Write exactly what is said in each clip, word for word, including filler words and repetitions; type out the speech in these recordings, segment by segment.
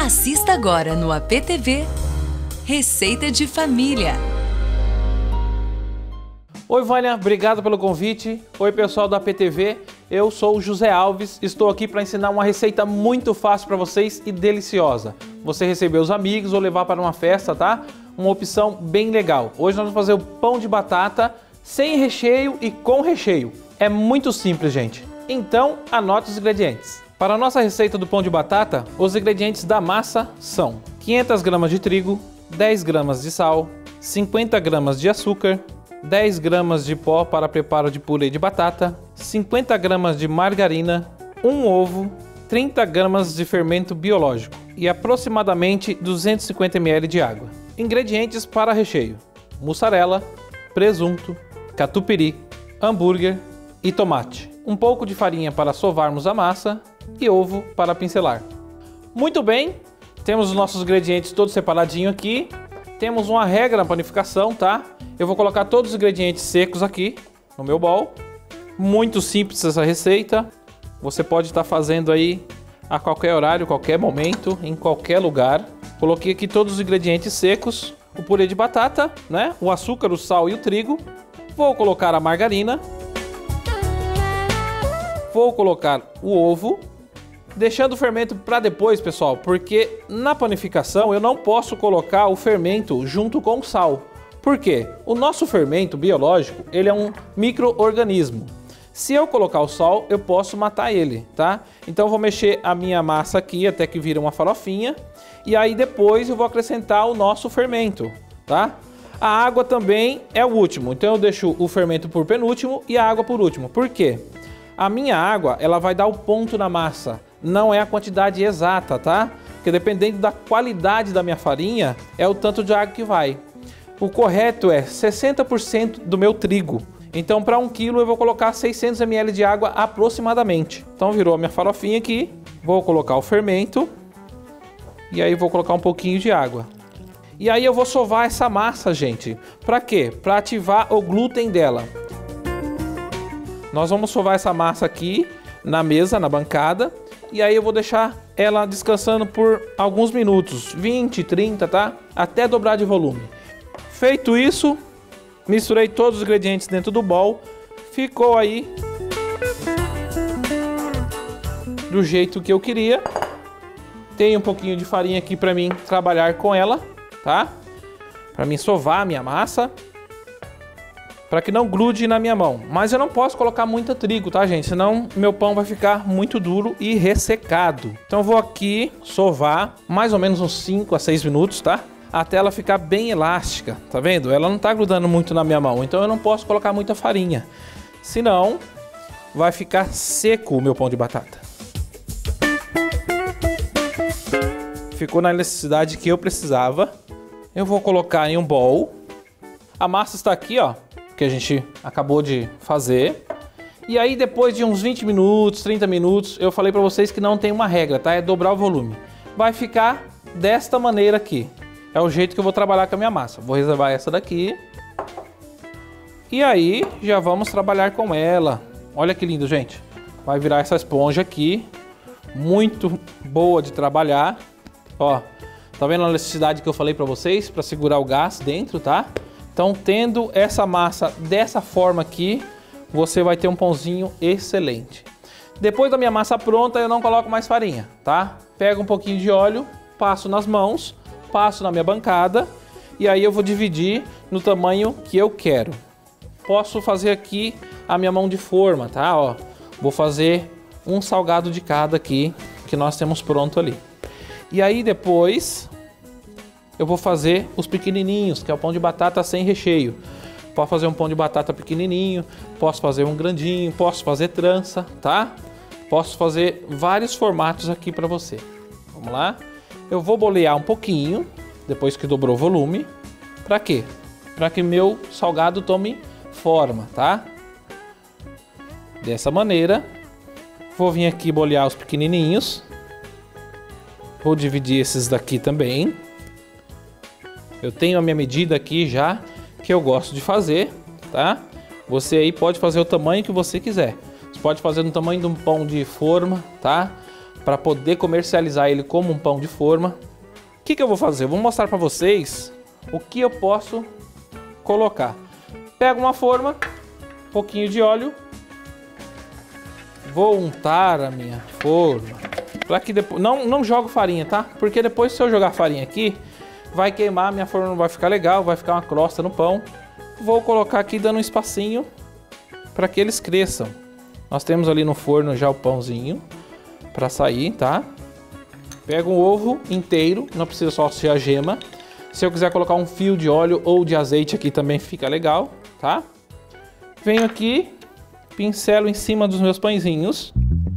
Assista agora no A P T V Receita de Família. Oi, Vânia, obrigado pelo convite. Oi, pessoal da A P T V. Eu sou o José Alves, estou aqui para ensinar uma receita muito fácil para vocês e deliciosa. Você receber os amigos ou levar para uma festa, tá? Uma opção bem legal. Hoje nós vamos fazer o pão de batata sem recheio e com recheio. É muito simples, gente. Então, anote os ingredientes. Para a nossa receita do pão de batata, os ingredientes da massa são quinhentas gramas de trigo, dez gramas de sal, cinquenta gramas de açúcar, dez gramas de pó para preparo de purê de batata, cinquenta gramas de margarina, um ovo, trinta gramas de fermento biológico e aproximadamente duzentos e cinquenta mililitros de água. Ingredientes para recheio: mussarela, presunto, catupiry, hambúrguer e tomate. Um pouco de farinha para sovarmos a massa e ovo para pincelar. Muito bem, temos os nossos ingredientes todos separadinhos aqui. Temos uma regra na panificação, tá? Eu vou colocar todos os ingredientes secos aqui no meu bowl. Muito simples essa receita. Você pode estar fazendo aí a qualquer horário, qualquer momento, em qualquer lugar. Coloquei aqui todos os ingredientes secos. O purê de batata, né? O açúcar, o sal e o trigo. Vou colocar a margarina. Vou colocar o ovo. Deixando o fermento para depois, pessoal, porque na panificação eu não posso colocar o fermento junto com o sal. Por quê? O nosso fermento biológico, ele é um micro-organismo. Se eu colocar o sal, eu posso matar ele, tá? Então eu vou mexer a minha massa aqui até que vira uma farofinha. E aí depois eu vou acrescentar o nosso fermento, tá? A água também é o último. Então eu deixo o fermento por penúltimo e a água por último. Por quê? A minha água, ela vai dar o ponto na massa. Não é a quantidade exata, tá? Porque dependendo da qualidade da minha farinha, é o tanto de água que vai. O correto é sessenta por cento do meu trigo. Então, para um quilo, eu vou colocar seiscentos mililitros de água aproximadamente. Então, virou a minha farofinha aqui. Vou colocar o fermento. E aí, vou colocar um pouquinho de água. E aí, eu vou sovar essa massa, gente. Para quê? Para ativar o glúten dela. Nós vamos sovar essa massa aqui na mesa, na bancada. E aí eu vou deixar ela descansando por alguns minutos, vinte, trinta, tá? Até dobrar de volume. Feito isso, misturei todos os ingredientes dentro do bowl. Ficou aí do jeito que eu queria. Tem um pouquinho de farinha aqui para mim trabalhar com ela, tá? Para mim sovar a minha massa, para que não grude na minha mão. Mas eu não posso colocar muito trigo, tá, gente? Senão meu pão vai ficar muito duro e ressecado. Então eu vou aqui sovar mais ou menos uns cinco a seis minutos, tá? Até ela ficar bem elástica, tá vendo? Ela não tá grudando muito na minha mão, então eu não posso colocar muita farinha. Senão vai ficar seco o meu pão de batata. Ficou na necessidade que eu precisava. Eu vou colocar em um bowl. A massa está aqui, ó, que a gente acabou de fazer. E aí depois de uns vinte minutos, trinta minutos, eu falei para vocês que não tem uma regra, tá? É dobrar o volume. Vai ficar desta maneira aqui. É o jeito que eu vou trabalhar com a minha massa. Vou reservar essa daqui. E aí já vamos trabalhar com ela. Olha que lindo, gente. Vai virar essa esponja aqui. Muito boa de trabalhar. Ó, tá vendo a necessidade que eu falei para vocês? Para segurar o gás dentro, tá? Então, tendo essa massa dessa forma aqui, você vai ter um pãozinho excelente. Depois da minha massa pronta, eu não coloco mais farinha, tá? Pego um pouquinho de óleo, passo nas mãos, passo na minha bancada e aí eu vou dividir no tamanho que eu quero. Posso fazer aqui a minha mão de forma, tá? Ó, vou fazer um salgado de cada aqui que nós temos pronto ali. E aí depois eu vou fazer os pequenininhos, que é o pão de batata sem recheio. Posso fazer um pão de batata pequenininho, posso fazer um grandinho, posso fazer trança, tá? Posso fazer vários formatos aqui para você. Vamos lá? Eu vou bolear um pouquinho, depois que dobrou o volume. Para quê? Para que meu salgado tome forma, tá? Dessa maneira. Vou vir aqui bolear os pequenininhos. Vou dividir esses daqui também. Eu tenho a minha medida aqui já, que eu gosto de fazer, tá? Você aí pode fazer o tamanho que você quiser. Você pode fazer no tamanho de um pão de forma, tá? para poder comercializar ele como um pão de forma. O que que eu vou fazer? Eu vou mostrar para vocês o que eu posso colocar. Pego uma forma, um pouquinho de óleo, vou untar a minha forma, para que depois não não jogo farinha, tá? Porque depois, se eu jogar farinha aqui, vai queimar, minha forma não vai ficar legal, vai ficar uma crosta no pão. Vou colocar aqui dando um espacinho para que eles cresçam. Nós temos ali no forno já o pãozinho para sair, tá? Pego um ovo inteiro, não precisa só ser a gema. Se eu quiser colocar um fio de óleo ou de azeite aqui também fica legal, tá? Venho aqui, pincelo em cima dos meus pãezinhos.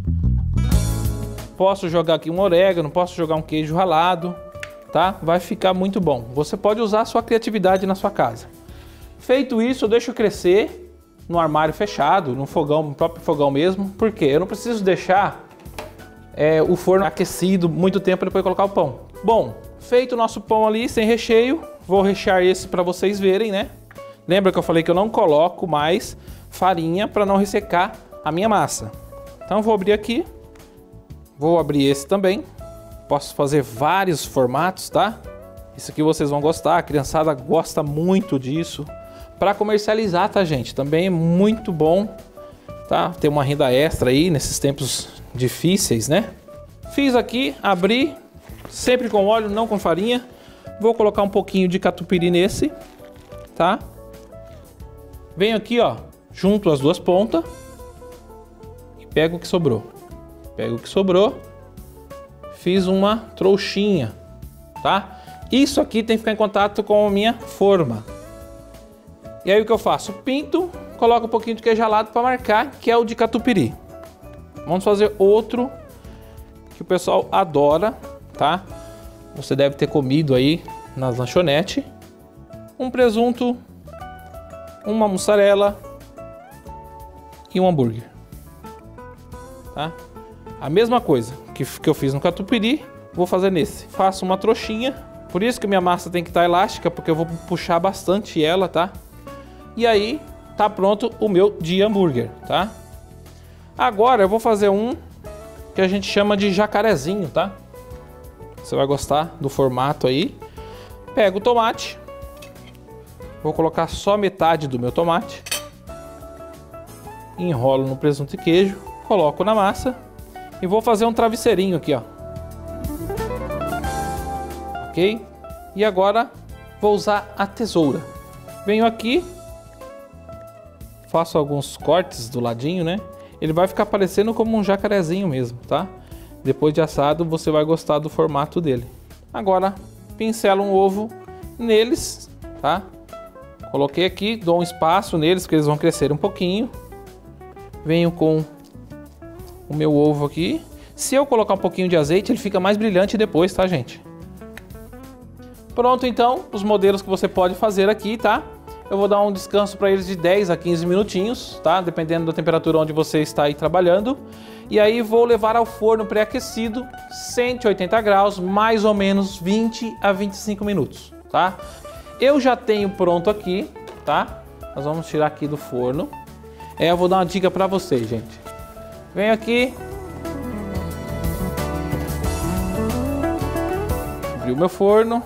Posso jogar aqui um orégano, posso jogar um queijo ralado, tá? Vai ficar muito bom. Você pode usar a sua criatividade na sua casa. Feito isso, eu deixo crescer no armário fechado, no fogão, no próprio fogão mesmo. Por quê? Eu não preciso deixar é, o forno aquecido muito tempo para depois colocar o pão. Bom, feito o nosso pão ali, sem recheio, vou rechear esse para vocês verem, né? Lembra que eu falei que eu não coloco mais farinha para não ressecar a minha massa. Então vou abrir aqui, vou abrir esse também. Posso fazer vários formatos, tá? Isso aqui vocês vão gostar, a criançada gosta muito disso. Para comercializar, tá, gente? Também é muito bom, tá? Ter uma renda extra aí nesses tempos difíceis, né? Fiz aqui, abri, sempre com óleo, não com farinha. Vou colocar um pouquinho de catupiry nesse, tá? Venho aqui, ó, junto as duas pontas e pego o que sobrou. Pego o que sobrou, fiz uma trouxinha, tá? Isso aqui tem que ficar em contato com a minha forma. E aí o que eu faço? Pinto, coloco um pouquinho de queijo ralado para marcar, que é o de catupiry. Vamos fazer outro que o pessoal adora, tá? Você deve ter comido aí nas lanchonetes. Um presunto, uma mussarela e um hambúrguer, tá? A mesma coisa que, que eu fiz no catupiry, vou fazer nesse. Faço uma trouxinha, por isso que minha massa tem que estar elástica, porque eu vou puxar bastante ela, tá? E aí tá pronto o meu de hambúrguer, tá? Agora eu vou fazer um que a gente chama de jacarezinho, tá? Você vai gostar do formato aí. Pego o tomate, vou colocar só metade do meu tomate, enrolo no presunto e queijo, coloco na massa e vou fazer um travesseirinho aqui, ó. Ok? E agora vou usar a tesoura. Venho aqui, faço alguns cortes do ladinho, né? Ele vai ficar parecendo como um jacarezinho mesmo, tá? Depois de assado, você vai gostar do formato dele. Agora, pincelo um ovo neles, tá? Coloquei aqui, dou um espaço neles, que eles vão crescer um pouquinho. Venho com o meu ovo aqui. Se eu colocar um pouquinho de azeite, ele fica mais brilhante depois, tá, gente? Pronto, então, os modelos que você pode fazer aqui, tá? Eu vou dar um descanso para eles de dez a quinze minutinhos, tá? Dependendo da temperatura onde você está aí trabalhando. E aí vou levar ao forno pré-aquecido, cento e oitenta graus, mais ou menos vinte a vinte e cinco minutos, tá? Eu já tenho pronto aqui, tá? Nós vamos tirar aqui do forno. É, eu vou dar uma dica para vocês, gente. Venho aqui. Abri o meu forno.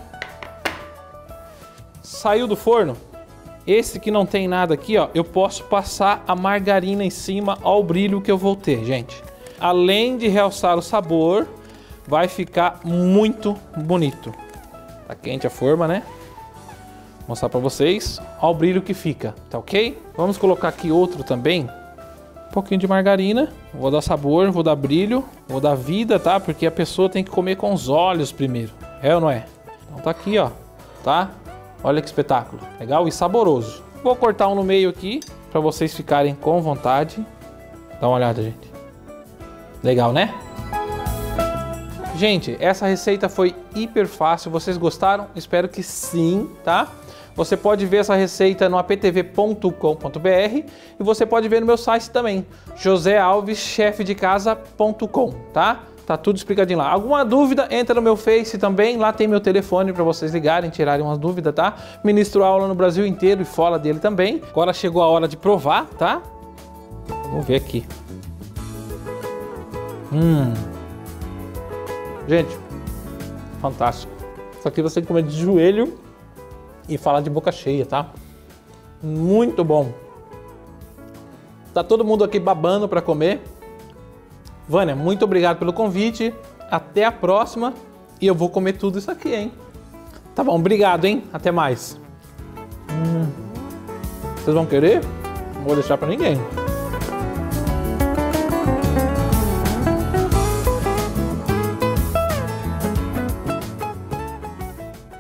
Saiu do forno. Esse que não tem nada aqui, ó, eu posso passar a margarina em cima ao brilho que eu vou ter, gente. Além de realçar o sabor, vai ficar muito bonito. Tá quente a forma, né? Vou mostrar pra vocês. Ó o brilho que fica, tá ok? Vamos colocar aqui outro também. Um pouquinho de margarina. Vou dar sabor, vou dar brilho, vou dar vida, tá? Porque a pessoa tem que comer com os olhos primeiro. É ou não é? Então tá aqui, ó, tá? Olha que espetáculo, legal e saboroso. Vou cortar um no meio aqui, para vocês ficarem com vontade. Dá uma olhada, gente. Legal, né? Gente, essa receita foi hiper fácil, vocês gostaram? Espero que sim, tá? Você pode ver essa receita no aptv ponto com ponto br e você pode ver no meu site também, josé alves chef de casa ponto com, tá? Tá tudo explicadinho lá. Alguma dúvida, entra no meu Face também. Lá tem meu telefone para vocês ligarem, tirarem umas dúvidas, tá? Ministro aula no Brasil inteiro e fora dele também. Agora chegou a hora de provar, tá? Vamos ver aqui. Hum, Gente, fantástico. Isso aqui você tem que comer de joelho e falar de boca cheia, tá? Muito bom. Tá todo mundo aqui babando para comer. Vânia, muito obrigado pelo convite. Até a próxima. E eu vou comer tudo isso aqui, hein? Tá bom, obrigado, hein? Até mais. Hum. Vocês vão querer? Não vou deixar para ninguém.